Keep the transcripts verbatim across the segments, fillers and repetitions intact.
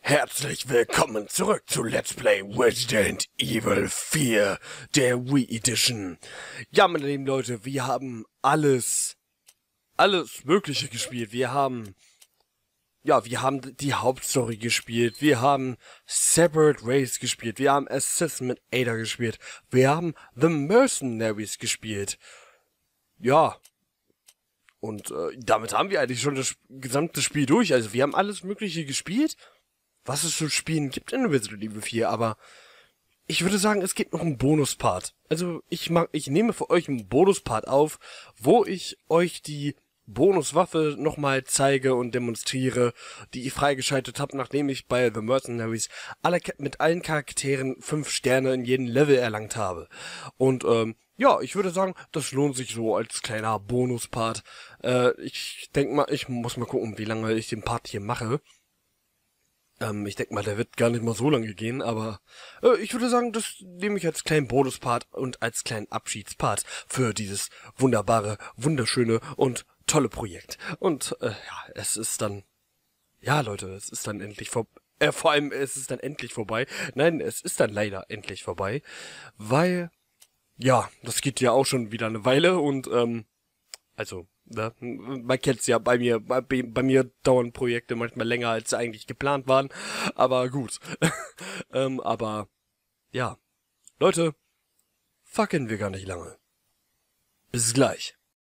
Herzlich willkommen zurück zu Let's Play Resident Evil vier, der Wii Edition. Ja, meine lieben Leute, wir haben alles, alles Mögliche gespielt. Wir haben, ja, wir haben die Hauptstory gespielt. Wir haben Separate Ways gespielt. Wir haben Assassin mit Ada gespielt. Wir haben The Mercenaries gespielt. Ja. Und äh, damit haben wir eigentlich schon das gesamte Spiel durch. Also wir haben alles Mögliche gespielt, was es zu spielen gibt in Resident Evil vier, aber ich würde sagen, es gibt noch einen Bonuspart. Also ich mach, ich nehme für euch einen Bonuspart auf, wo ich euch die Bonuswaffe nochmal zeige und demonstriere, die ich freigeschaltet habe, nachdem ich bei The Mercenaries alle, mit allen Charakteren fünf Sterne in jedem Level erlangt habe. Und ähm, ja, ich würde sagen, das lohnt sich so als kleiner Bonuspart. Äh, ich denke mal, ich muss mal gucken, wie lange ich den Part hier mache. Ähm, ich denke mal, der wird gar nicht mal so lange gehen, aber äh, ich würde sagen, das nehme ich als kleinen Bonuspart und als kleinen Abschiedspart für dieses wunderbare, wunderschöne und tolle Projekt. Und äh, ja, es ist dann, ja Leute, es ist dann endlich vorbei. Äh, vor allem, es ist dann endlich vorbei. Nein, es ist dann leider endlich vorbei, weil, ja, das geht ja auch schon wieder eine Weile und, ähm, also, ne, man kennt's ja, bei mir, bei, bei mir dauern Projekte manchmal länger, als sie eigentlich geplant waren, aber gut. ähm, aber, ja, Leute, fucken wir gar nicht lange. Bis gleich.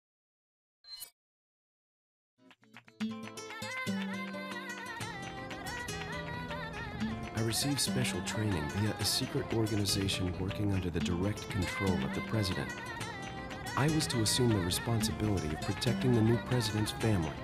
I received special training via a secret organization working under the direct control of the president. I was to assume the responsibility of protecting the new president's family.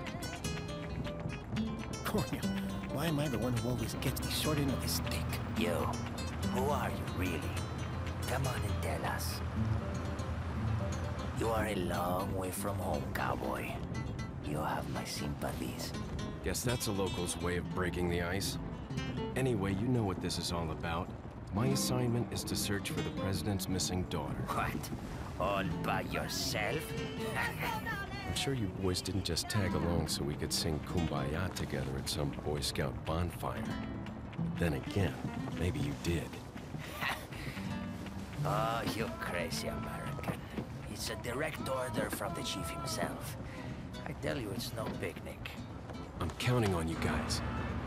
Cornel, why am I the one who always gets the short end of the stick? You, who are you really? Come on and tell us. You are a long way from home, cowboy. You have my sympathies. Guess that's a local's way of breaking the ice. Anyway, you know what this is all about. My assignment is to search for the president's missing daughter. What? All by yourself? I'm sure you boys didn't just tag along so we could sing Kumbaya together at some Boy Scout bonfire. Then again, maybe you did. Oh, you crazy American. It's a direct order from the chief himself. I tell you, it's no picnic. I'm counting on you guys.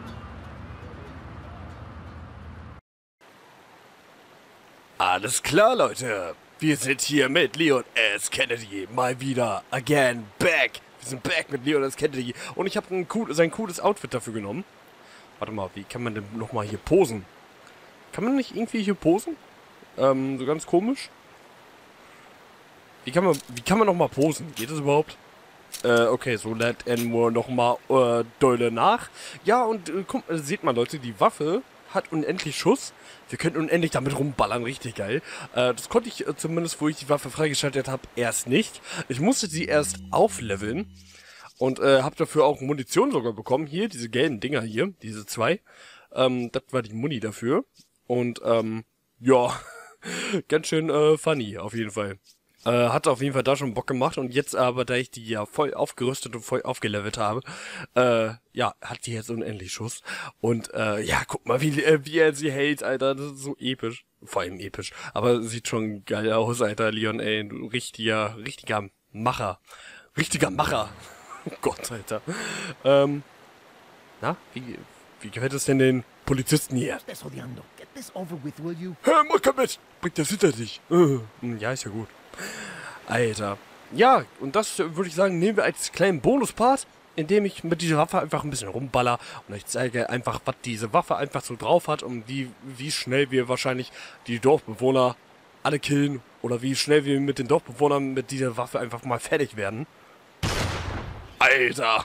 Alles klar, Leute. Wir sind hier mit Leon S. Kennedy. Mal wieder. Again. Back. Wir sind back mit Leon S. Kennedy. Und ich habe cool, sein cooles Outfit dafür genommen. Warte mal, wie kann man denn nochmal hier posen? Kann man nicht irgendwie hier posen? Ähm, so ganz komisch. Wie kann man, wie kann man nochmal posen? Geht das überhaupt? Äh, okay, so lädt er nur nochmal äh, dolle nach. Ja, und äh, guck, äh, seht mal, Leute, die Waffe hat unendlich Schuss. Wir können unendlich damit rumballern, richtig geil. Äh, das konnte ich äh, zumindest, wo ich die Waffe freigeschaltet habe, erst nicht. Ich musste sie erst aufleveln und äh, habe dafür auch Munition sogar bekommen. Hier, diese gelben Dinger hier, diese zwei. Ähm, das war die Muni dafür. Und, ähm, ja, ganz schön äh, funny, auf jeden Fall. Äh, hat auf jeden Fall da schon Bock gemacht und jetzt aber, da ich die ja voll aufgerüstet und voll aufgelevelt habe, äh, ja, hat die jetzt unendlich Schuss. Und, äh, ja, guck mal, wie, äh, wie er sie hält, Alter, das ist so episch. Vor allem episch. Aber sieht schon geil aus, Alter, Leon, ey, du richtiger, richtiger Macher. Richtiger Macher. Oh Gott, Alter. Ähm, na, wie, wie gefällt es denn den Polizisten hier? Estás odiando. Get this over with, will you? Hör mal, komm mit! Bringt das hinter dich. Äh, ja, ist ja gut. Alter. Ja, und das würde ich sagen, nehmen wir als kleinen Bonuspart, indem ich mit dieser Waffe einfach ein bisschen rumballer und ich zeige einfach, was diese Waffe einfach so drauf hat und wie, wie schnell wir wahrscheinlich die Dorfbewohner alle killen oder wie schnell wir mit den Dorfbewohnern mit dieser Waffe einfach mal fertig werden. Alter!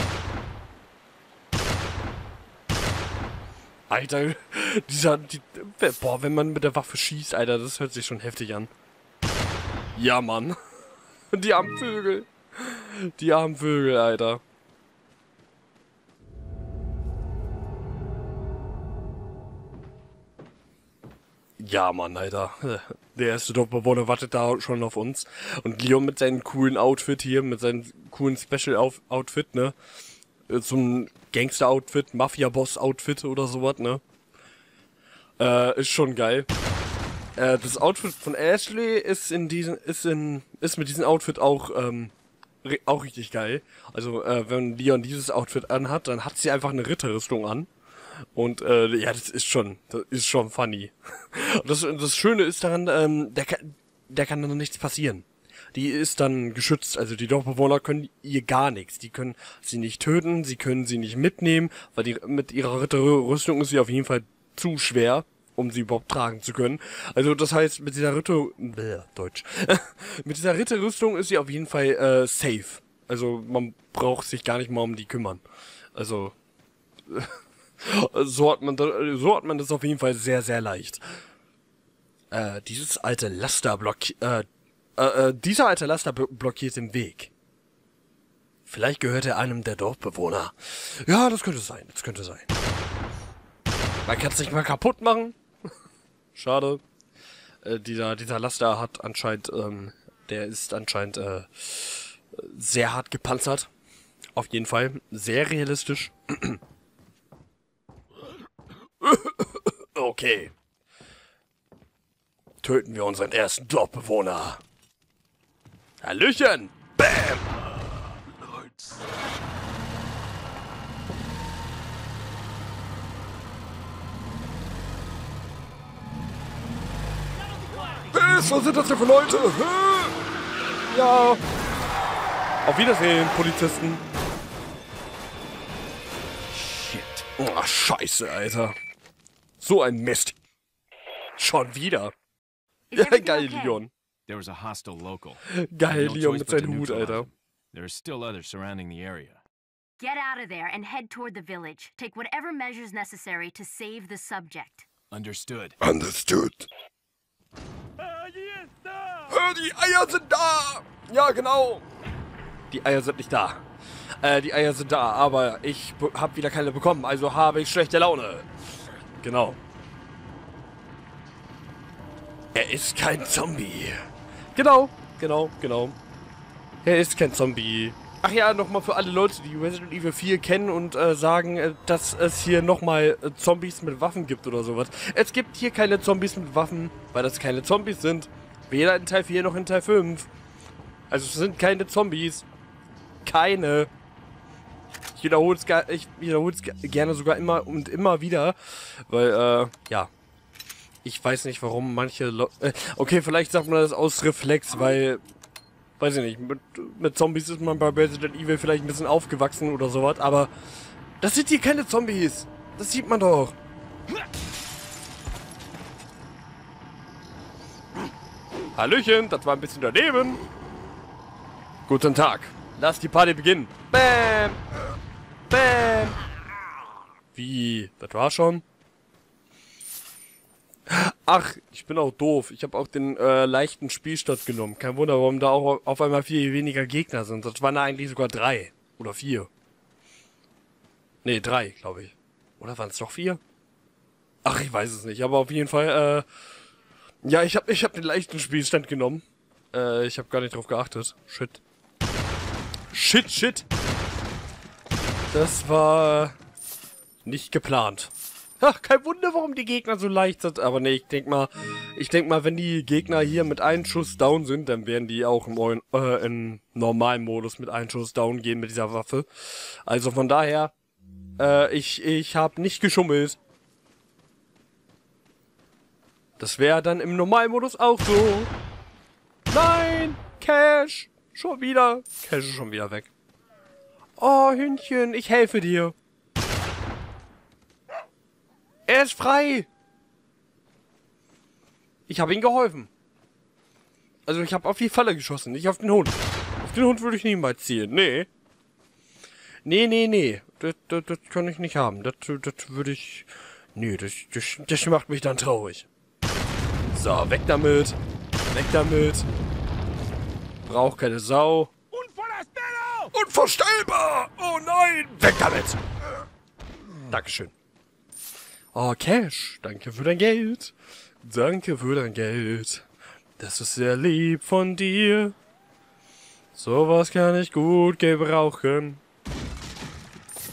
Alter, dieser, die, boah, wenn man mit der Waffe schießt, Alter, das hört sich schon heftig an. Ja, Mann. Die armen Vögel. Die armen Vögel, Alter. Ja, Mann, Alter. Der erste Dorfbewohner wartet da schon auf uns. Und Leon mit seinem coolen Outfit hier, mit seinem coolen Special-Outfit, ne? Äh, so ein Gangster-Outfit, Mafia-Boss-Outfit oder sowas, ne? Äh, ist schon geil. Äh, das Outfit von Ashley ist in diesen, ist in, ist mit diesem Outfit auch, ähm, auch richtig geil. Also, äh, wenn Leon dieses Outfit anhat, dann hat sie einfach eine Ritterrüstung an. Und, äh, ja, das ist schon, das ist schon funny. Und das, das Schöne ist daran, ähm, der kann, der kann dann nichts passieren. Die ist dann geschützt, also die Dorfbewohner können ihr gar nichts. Die können sie nicht töten, sie können sie nicht mitnehmen, weil die, mit ihrer Ritterrüstung ist sie auf jeden Fall zu schwer, um sie überhaupt tragen zu können. Also das heißt, mit dieser Ritter... Bäh, Deutsch. Mit dieser Ritterrüstung ist sie auf jeden Fall äh, safe. Also man braucht sich gar nicht mal um die kümmern. Also so hat man da, so hat man das auf jeden Fall sehr, sehr leicht. Äh, dieses alte Laster blockiert... Äh, äh, äh, dieser alte Laster blockiert den Weg. Vielleicht gehört er einem der Dorfbewohner. Ja, das könnte sein, das könnte sein. Man kann es nicht mal kaputt machen. Schade. Äh, dieser, dieser Laster hat anscheinend, ähm, der ist anscheinend äh, sehr hart gepanzert. Auf jeden Fall. Sehr realistisch. Okay. Töten wir unseren ersten Dorfbewohner. Hallöchen! Bam! Was sind das denn für Leute? Ja. Auf Wiedersehen, Polizisten. Shit. Oh, scheiße, Alter. So ein Mist. Schon wieder. Ja, geil, Leon. There was a hostile local. Geil, Leon mit seinem Hut, Alter. There are still others surrounding the area. Get out of there and head toward the village. Take whatever measures necessary to save the subject. Understood. Understood. Die Eier sind da! Ja, genau. Die Eier sind nicht da. Äh, die Eier sind da, aber ich habe wieder keine bekommen, also habe ich schlechte Laune. Genau. Er ist kein Zombie. Genau, genau, genau. Er ist kein Zombie. Ach ja, nochmal für alle Leute, die Resident Evil vier kennen und äh, sagen, äh, dass es hier nochmal äh, Zombies mit Waffen gibt oder sowas. Es gibt hier keine Zombies mit Waffen, weil das keine Zombies sind. Weder in Teil vier noch in Teil fünf. Also es sind keine Zombies. Keine. Ich wiederhole es ich wiederhole es gerne sogar immer und immer wieder. Weil, äh, ja. Ich weiß nicht, warum manche Leute... Äh, okay, vielleicht sagt man das aus Reflex, weil... Weiß ich nicht, mit, mit Zombies ist man bei Resident Evil vielleicht ein bisschen aufgewachsen oder sowas, aber... Das sind hier keine Zombies. Das sieht man doch. Hallöchen, das war ein bisschen daneben. Guten Tag. Lass die Party beginnen. Bam. Bam. Wie? Das war schon? Ach, ich bin auch doof. Ich habe auch den äh, leichten Spielstand genommen. Kein Wunder, warum da auch auf einmal viel weniger Gegner sind. Das waren da eigentlich sogar drei. Oder vier. Nee, drei, glaube ich. Oder waren es doch vier? Ach, ich weiß es nicht. Aber auf jeden Fall, äh... Ja, ich habe ich hab den leichten Spielstand genommen. Äh, ich habe gar nicht drauf geachtet. Shit. Shit, shit. Das war... nicht geplant. Ach, kein Wunder, warum die Gegner so leicht sind. Aber nee, ich denk mal, ich denk mal, wenn die Gegner hier mit einem Schuss down sind, dann werden die auch im, äh, im normalen Modus mit einem Schuss down gehen mit dieser Waffe. Also von daher, äh, ich, ich habe nicht geschummelt. Das wäre dann im Normalmodus auch so. Nein, Cash, schon wieder. Cash ist schon wieder weg. Oh, Hündchen, ich helfe dir. Er ist frei! Ich habe ihm geholfen. Also ich habe auf die Falle geschossen, nicht auf den Hund. Auf den Hund würde ich niemals zielen, nee. Nee, nee, nee. Das, das, das kann ich nicht haben. Das, das würde ich... Nee, das, das, das macht mich dann traurig. So, weg damit. Weg damit. Braucht keine Sau. Unvorstellbar! Oh nein! Weg damit! Dankeschön. Oh, Cash, danke für dein Geld. Danke für dein Geld. Das ist sehr lieb von dir. Sowas kann ich gut gebrauchen.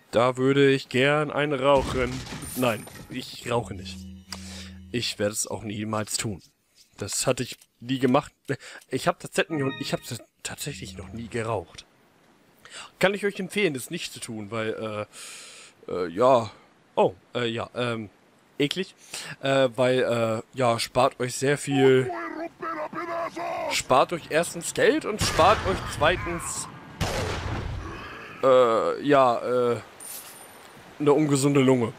Da würde ich gern einen rauchen. Nein, ich rauche nicht. Ich werde es auch niemals tun. Das hatte ich nie gemacht. Ich habe tatsächlich, ich habe tatsächlich noch nie geraucht. Kann ich euch empfehlen, das nicht zu tun, weil, äh, äh, ja, oh, äh, ja, ähm, eklig, äh, weil, äh, ja, spart euch sehr viel, spart euch erstens Geld und spart euch zweitens, äh, ja, äh, eine ungesunde Lunge.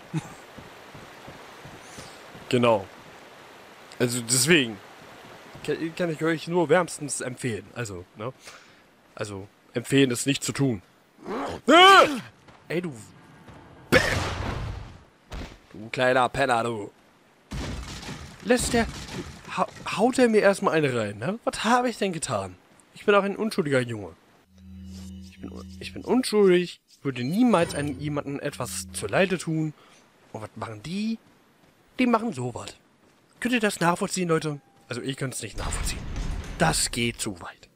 Genau. Also deswegen kann, kann ich euch nur wärmstens empfehlen. Also, ne? Also, empfehlen, es nicht zu tun. Ah! Ey, du... Bäm! Du kleiner Penner, du. Lässt der... Ha haut er mir erstmal eine rein, ne? Was habe ich denn getan? Ich bin auch ein unschuldiger Junge. Ich bin, ich bin unschuldig, würde niemals einem jemanden etwas zuleide tun. Und was machen die? Die machen sowas. Könnt ihr das nachvollziehen, Leute? Also ich könnte es nicht nachvollziehen. Das geht zu weit.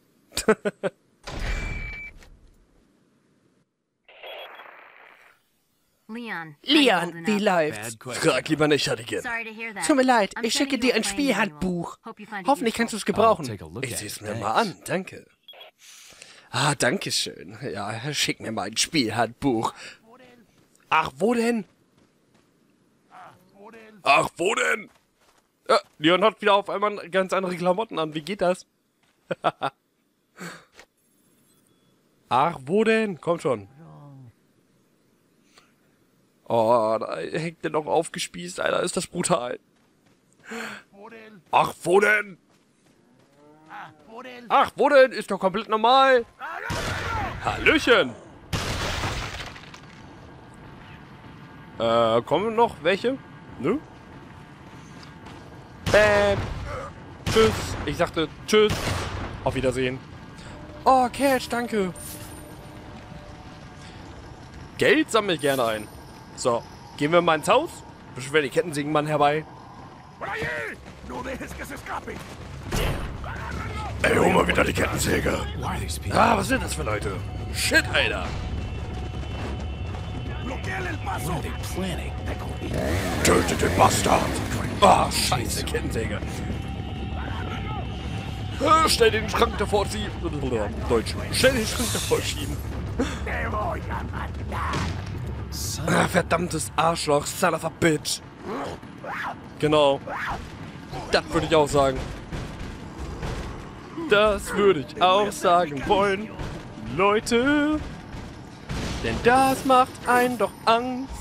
Leon. Leon, wie läuft's? Frag lieber nicht, Hattigen. Tut mir leid, ich schicke dir ein Spielhandbuch. Hoffentlich kannst du es gebrauchen. Ich sehe es mir mal an, danke. Ah, danke schön. Ja, schick mir mal ein Spielhandbuch. Ach, wo denn? Ach, wo denn? Ja, Leon hat wieder auf einmal ganz andere Klamotten an. Wie geht das? Ach, wo denn? Komm schon. Oh, da hängt der noch aufgespießt, Alter. Ist das brutal. Ach, wo denn? Ach, wo denn? Ist doch komplett normal. Hallöchen. Äh, kommen noch welche? Nö? Bam. Tschüss. Ich sagte tschüss. Auf Wiedersehen. Oh, Cash, danke. Geld sammle ich gerne ein. So, gehen wir mal ins Haus. Beschweren die Kettensägenmann herbei. Ey, hol mal wieder die Kettensäge. Ah, was sind das für Leute? Shit, Alter. Tötet den Bastard. Ah, scheiße, Kettensäge. Ah, schnell den Schrank davor ziehen. Deutsch. Schnell den Schrank davor schieben. Ah, verdammtes Arschloch, son of a bitch. Genau. Das würde ich auch sagen. Das würde ich auch sagen wollen. Leute. Denn das macht einen doch Angst.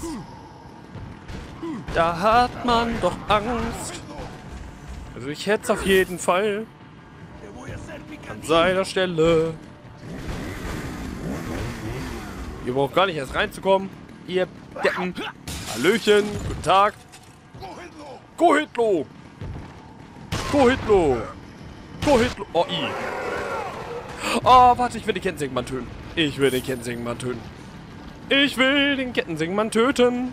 Da hat man doch Angst. Also ich hätte es auf jeden Fall. An seiner Stelle. Ihr braucht gar nicht erst reinzukommen. Ihr Deppen. Hallöchen. Guten Tag. Go Hitlo. Go Hitlo. Go Hitlo. Oh, i. Oh, warte, ich will den Kettensägenmann töten. Ich will den Kettensägenmann töten. Ich will den Kettensägenmann töten.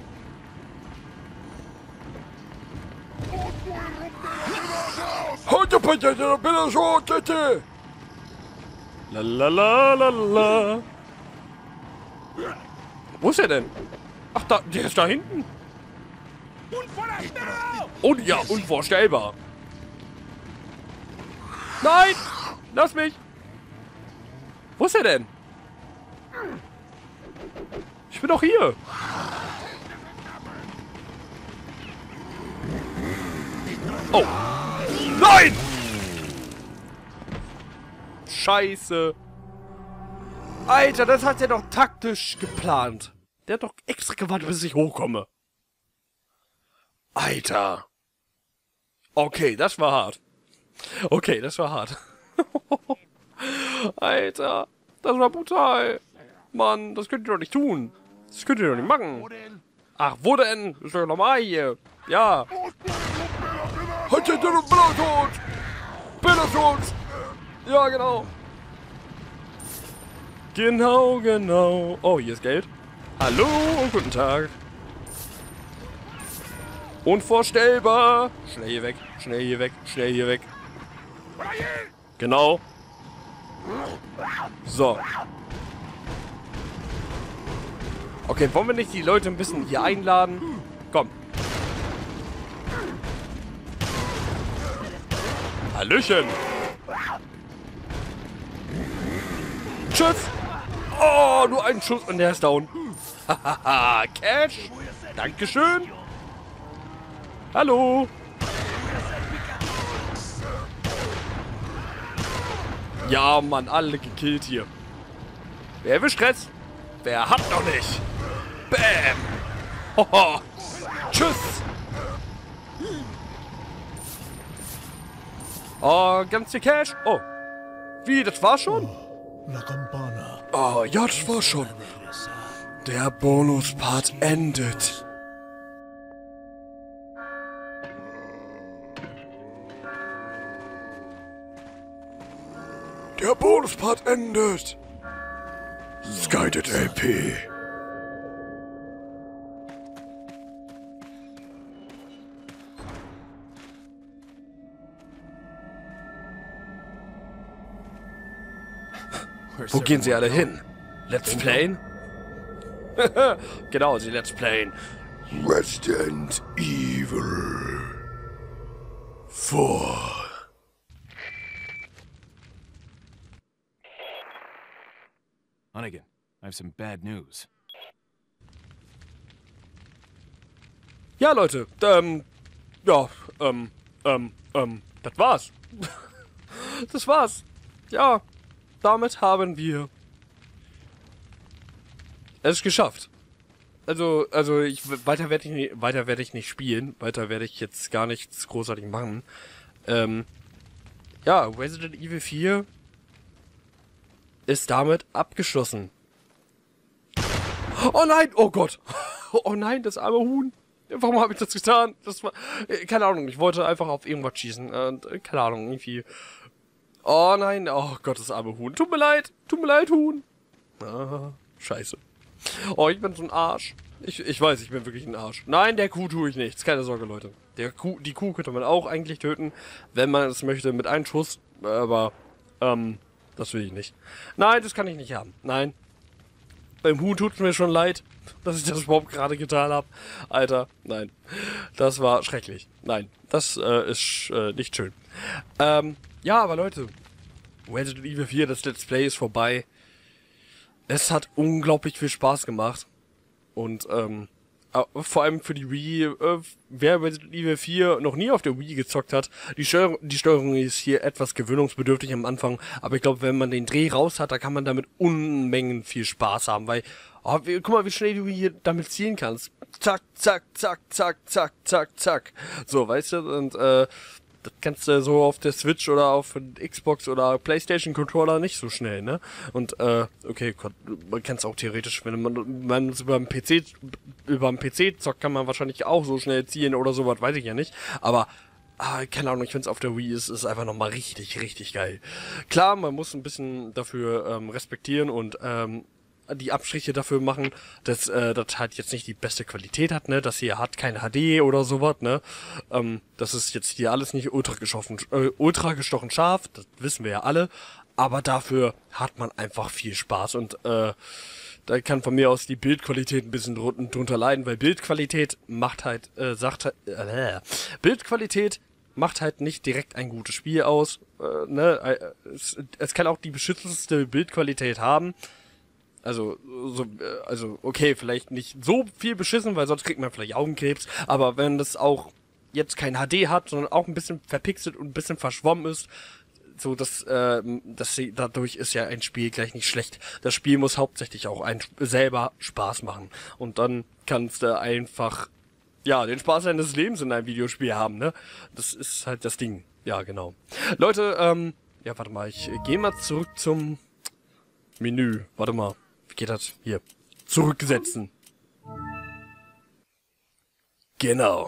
Lalalala. Wo ist er denn? Ach, da, der ist da hinten. Und ja, unvorstellbar. Nein! Lass mich! Wo ist er denn? Ich bin doch hier. Oh. Nein! Scheiße. Alter, das hat er doch taktisch geplant. Der hat doch extra gewartet, bis ich hochkomme. Alter. Okay, das war hart. Okay, das war hart. Alter, das war brutal. Mann, das könnt ihr doch nicht tun. Das könnt ihr doch nicht machen. Ach, wo denn? Ist doch normal hier. Ja. Ja, genau. Genau, genau. Oh, hier ist Geld. Hallo und guten Tag. Unvorstellbar. Schnell hier weg, schnell hier weg, schnell hier weg. Genau. So. Okay, wollen wir nicht die Leute ein bisschen hier einladen? Komm. Hallöchen. Tschüss. Oh, nur ein Schuss und der ist down. Hahaha, Cash. Dankeschön. Hallo. Ja, Mann, alle gekillt hier. Wer will Stress? Wer hat noch nicht? Bam. Hoho. Tschüss. Oh, ganz viel Cash. Oh. Wie, das war schon? Oh, ja, das war schon. Der Bonuspart endet. Der Bonuspart endet. Guided A P. Wo gehen sie alle hin? Let's Playen? Genau, sie Let's Playen Resident Evil vier. Hunnigan, I have some bad news. Ja, Leute, ähm, ja, ähm, ähm, ähm, das war's. Das war's. Ja, damit haben wir es geschafft. Also, also ich weiter werde ich nicht, weiter werde ich nicht spielen, weiter werde ich jetzt gar nichts großartig machen. Ähm, ja, Resident Evil vier ist damit abgeschlossen. Oh nein, oh Gott. Oh nein, das arme Huhn. Warum habe ich das getan? Das war, keine Ahnung, ich wollte einfach auf irgendwas schießen. Und, keine Ahnung, irgendwie. Oh nein, oh Gott, das arme Huhn. Tut mir leid, tut mir leid, Huhn. Ah, scheiße. Oh, ich bin so ein Arsch. Ich, ich weiß, ich bin wirklich ein Arsch. Nein, der Kuh tue ich nichts. Keine Sorge, Leute. Der Kuh, die Kuh könnte man auch eigentlich töten, wenn man es möchte, mit einem Schuss. Aber, ähm, das will ich nicht. Nein, das kann ich nicht haben. Nein. Beim Huhn tut es mir schon leid, dass ich das überhaupt gerade getan habe. Alter, nein. Das war schrecklich. Nein, das äh, ist äh, nicht schön. Ähm, ja, aber Leute. Resident Evil vier, das Let's Play ist vorbei. Es hat unglaublich viel Spaß gemacht. Und, ähm, vor allem für die Wii, äh, wer Resident Evil vier noch nie auf der Wii gezockt hat, die Steuerung, die Steuerung ist hier etwas gewöhnungsbedürftig am Anfang, aber ich glaube, wenn man den Dreh raus hat, da kann man damit Unmengen viel Spaß haben, weil, oh, wie, guck mal, wie schnell du hier damit zielen kannst. Zack, zack, zack, zack, zack, zack, zack. So, weißt du, und, äh, das kannst du so auf der Switch oder auf Xbox oder PlayStation Controller nicht so schnell, ne? Und, äh, okay, man kann es auch theoretisch, wenn man, man es über den P C, über den P C zockt, kann man wahrscheinlich auch so schnell ziehen oder sowas, weiß ich ja nicht. Aber, ah, keine Ahnung, ich find's auf der Wii ist, ist einfach nochmal richtig, richtig geil. Klar, man muss ein bisschen dafür, ähm, respektieren und, ähm, die Abstriche dafür machen, dass äh, das halt jetzt nicht die beste Qualität hat, ne, das hier hat kein H D oder sowas, ne, ähm, das ist jetzt hier alles nicht ultra gestochen, äh, ultra gestochen scharf, das wissen wir ja alle, aber dafür hat man einfach viel Spaß und äh, da kann von mir aus die Bildqualität ein bisschen drunter, drunter leiden, weil Bildqualität macht halt, äh, sagt halt, äh, Bildqualität macht halt nicht direkt ein gutes Spiel aus, äh, ne, äh, es, es kann auch die beschissenste Bildqualität haben. Also, so, also, okay, vielleicht nicht so viel beschissen, weil sonst kriegt man vielleicht Augenkrebs, aber wenn das auch jetzt kein H D hat, sondern auch ein bisschen verpixelt und ein bisschen verschwommen ist, so, das, äh, das, dadurch ist ja ein Spiel gleich nicht schlecht. Das Spiel muss hauptsächlich auch ein, selber Spaß machen. Und dann kannst du einfach, ja, den Spaß deines Lebens in einem Videospiel haben, ne? Das ist halt das Ding. Ja, genau. Leute, ähm, ja, warte mal, ich gehe mal zurück zum Menü. Warte mal. Geht das? Hier. Zurücksetzen. Genau.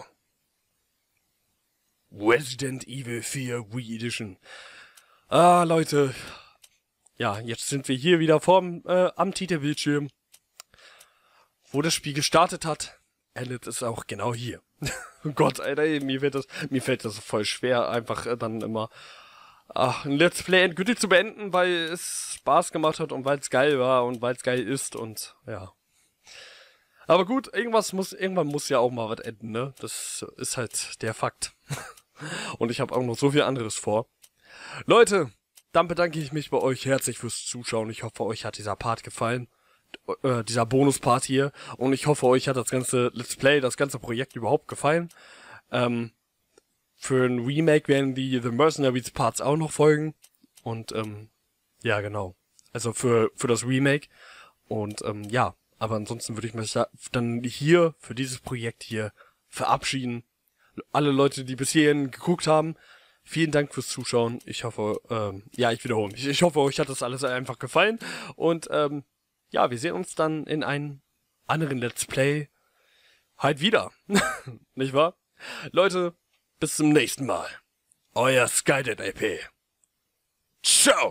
Resident Evil vier Wii Edition. Ah, Leute. Ja, jetzt sind wir hier wieder vorm, äh, am Titelbildschirm. Wo das Spiel gestartet hat, endet es auch genau hier. Oh Gott, Alter, mir fällt das, mir fällt das voll schwer, einfach äh, dann immer ach, ein Let's Play endgültig zu beenden, weil es Spaß gemacht hat und weil es geil war und weil es geil ist und ja. Aber gut, irgendwas muss, irgendwann muss ja auch mal was enden, ne? Das ist halt der Fakt. Und ich habe auch noch so viel anderes vor. Leute, dann bedanke ich mich bei euch herzlich fürs Zuschauen. Ich hoffe, euch hat dieser Part gefallen. Äh, dieser Bonus-Part hier. Und ich hoffe, euch hat das ganze Let's Play, das ganze Projekt überhaupt gefallen. Ähm, für ein Remake werden die The Mercenaries Parts auch noch folgen. Und, ähm, ja, genau. Also für, für das Remake. Und, ähm, ja. Aber ansonsten würde ich mich dann hier für dieses Projekt hier verabschieden. Alle Leute, die bis hierhin geguckt haben, vielen Dank fürs Zuschauen. Ich hoffe, ähm, ja, ich wiederhole mich. Ich hoffe, euch hat das alles einfach gefallen. Und, ähm, ja, wir sehen uns dann in einem anderen Let's Play halt wieder. Nicht wahr? Leute, bis zum nächsten Mal. Euer Skynet A P. Ciao!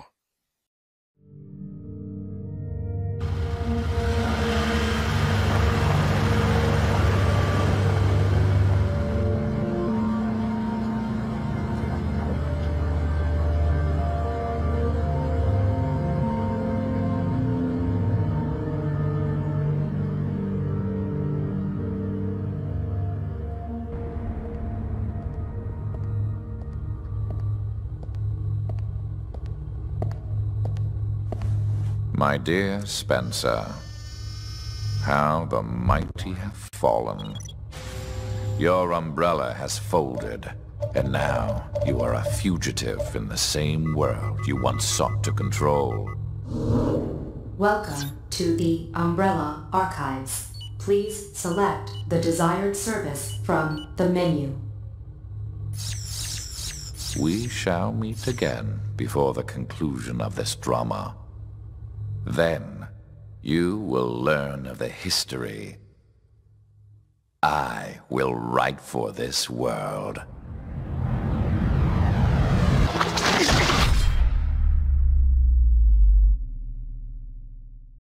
My dear Spencer, how the mighty have fallen. Your umbrella has folded, and now you are a fugitive in the same world you once sought to control. Welcome to the Umbrella Archives. Please select the desired service from the menu. We shall meet again before the conclusion of this drama. Then, you will learn of the history I will write for this world.